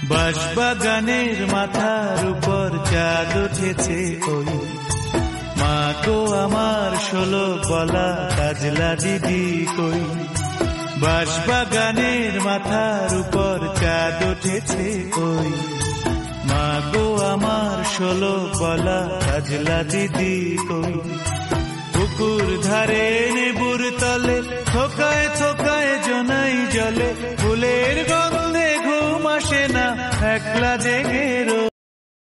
বাঁশবাগানের মাথার উপর চাঁদ উঠেছে ওই মা গো আমার 16 গলা কাজলা দিদি কই। বাঁশবাগানের মাথার উপর চাঁদ উঠেছে ওই মা গো আমার 16 গলা কাজলা দিদি কই। পুকুর ধারে নেবুর তলে থোকায়